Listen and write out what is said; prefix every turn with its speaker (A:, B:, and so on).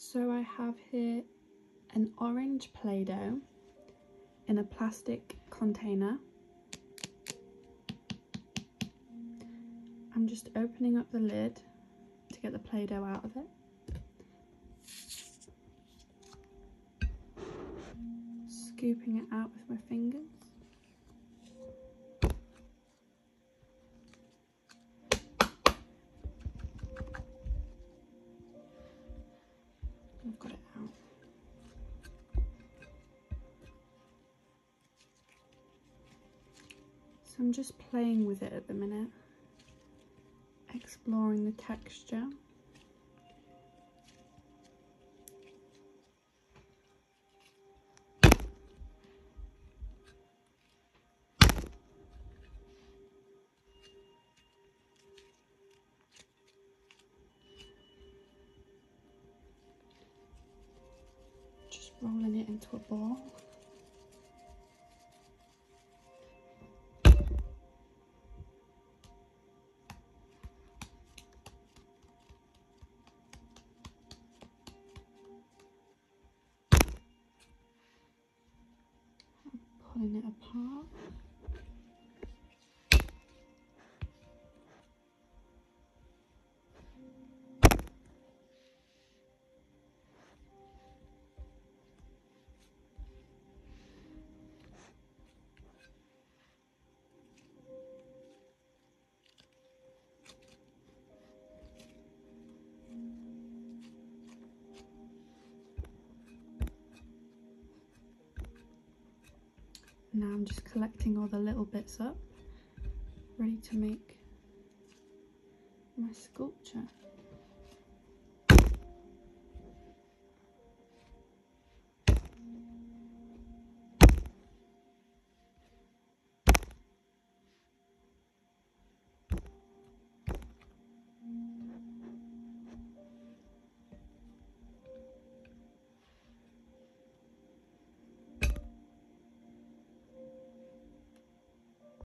A: So I have here an orange Play-Doh in a plastic container. I'm just opening up the lid to get the Play-Doh out of it. Scooping it out with my fingers. I've got it out. So I'm just playing with it at the minute, exploring the texture. Just rolling it into a ball. Pulling it apart. Now I'm just collecting all the little bits up, ready to make my sculpture.